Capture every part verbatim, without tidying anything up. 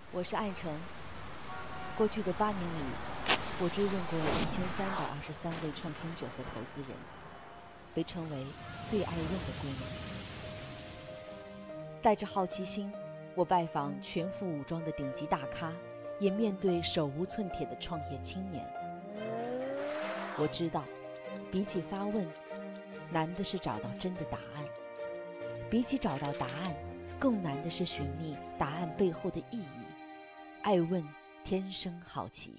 我是艾诚。过去的八年里，我追问过一千三百二十三位创新者和投资人，被称为最爱问的闺蜜。带着好奇心，我拜访全副武装的顶级大咖，也面对手无寸铁的创业青年。我知道，比起发问，难的是找到真的答案；比起找到答案，更难的是寻觅答案背后的意义。爱问，天生好奇。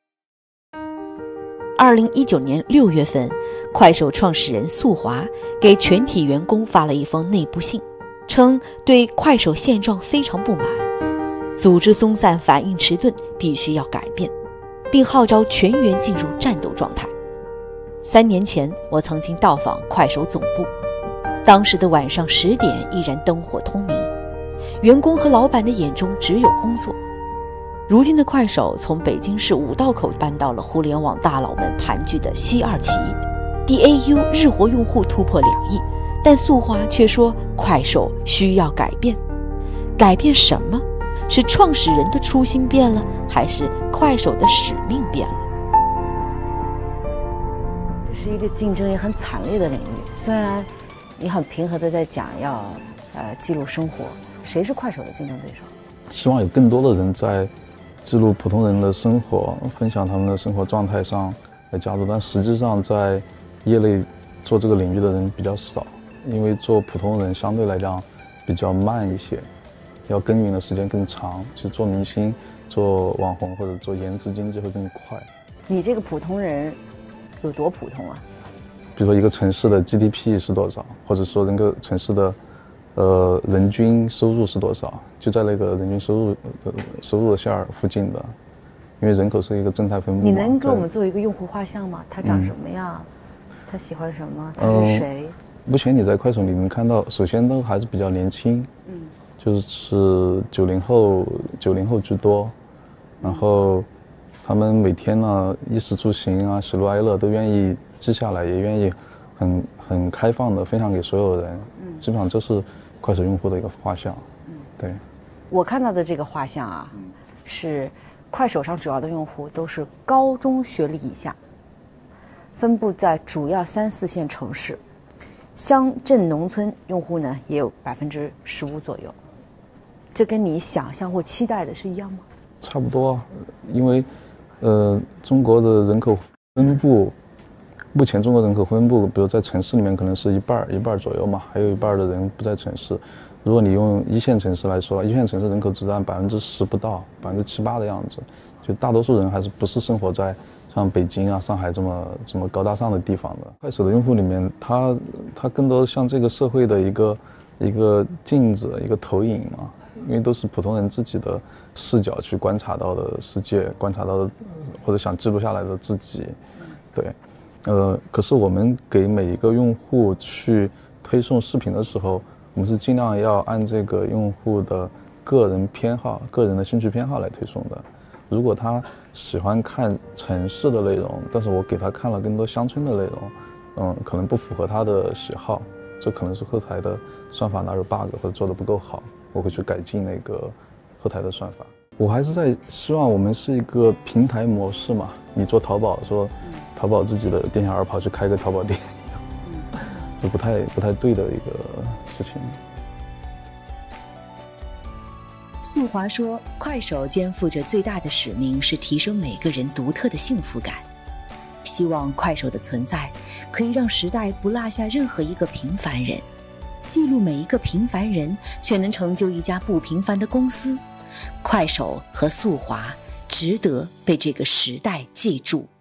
二零一九年六月份，快手创始人素华给全体员工发了一封内部信，称对快手现状非常不满，组织松散、反应迟钝，必须要改变，并号召全员进入战斗状态。三年前，我曾经到访快手总部，当时的晚上十点依然灯火通明，员工和老板的眼中只有工作。如今的快手从北京市五道口搬到了互联网大佬们盘踞的西二旗 ，D A U 日活用户突破两亿，但素华却说快手需要改变。改变什么？是创始人的初心变了，还是快手的使命变了？ 这是一个竞争也很惨烈的领域，虽然你很平和的在讲要呃记录生活，谁是快手的竞争对手？ 希望有更多的人在记录普通人的生活，分享他们的生活状态上来加入，但实际上在业内做这个领域的人比较少，因为做普通人相对来讲比较慢一些，要耕耘的时间更长。其实做明星、做网红或者做颜值经济会更快。 你这个普通人有多普通啊？ 比如说一个城市的 G D P 是多少，或者说一个城市的呃，人均收入是多少？就在那个人均收入的收入的线儿附近的，因为人口是一个正态分布。 你能给我们做一个用户画像吗？他长什么样？嗯、他喜欢什么？他是谁？ 呃、目前你在快手里能看到，首先都还是比较年轻，嗯，就是九零后，九零后居多，然后他们每天呢，衣食住行啊，喜怒哀乐都愿意记下来，也愿意很很开放的分享给所有人。嗯，基本上这是快手用户的一个画像。嗯，对。 我看到的这个画像啊，嗯、是快手上主要的用户都是高中学历以下，分布在主要三四线城市，乡镇农村用户呢也有百分之十五左右。这跟你想象或期待的是一样吗？ 差不多，因为呃，中国的人口分布。目前中国人口分布，比如在城市里面可能是一半一半左右嘛，还有一半的人不在城市。如果你用一线城市来说，一线城市人口只占百分之十不到，百分之七八的样子，就大多数人还是不是生活在像北京啊、上海这么这么高大上的地方的。快手的用户里面，他他更多像这个社会的一个一个镜子、一个投影嘛，因为都是普通人自己的视角去观察到的世界，观察到的或者想记录下来的自己，对。呃，可是我们给每一个用户去推送视频的时候，我们是尽量要按这个用户的个人偏好、个人的兴趣偏好来推送的。如果他喜欢看城市的内容，但是我给他看了更多乡村的内容，嗯，可能不符合他的喜好，这可能是后台的算法哪有 bug 或者做得不够好，我会去改进那个后台的算法。我还是在希望我们是一个平台模式嘛，你做淘宝说。淘宝自己的店小二跑去开个淘宝店，嗯、这不太不太对的一个事情。 素华说，快手肩负着最大的使命是提升每个人独特的幸福感，希望快手的存在可以让时代不落下任何一个平凡人，记录每一个平凡人，却能成就一家不平凡的公司。快手和素华值得被这个时代记住。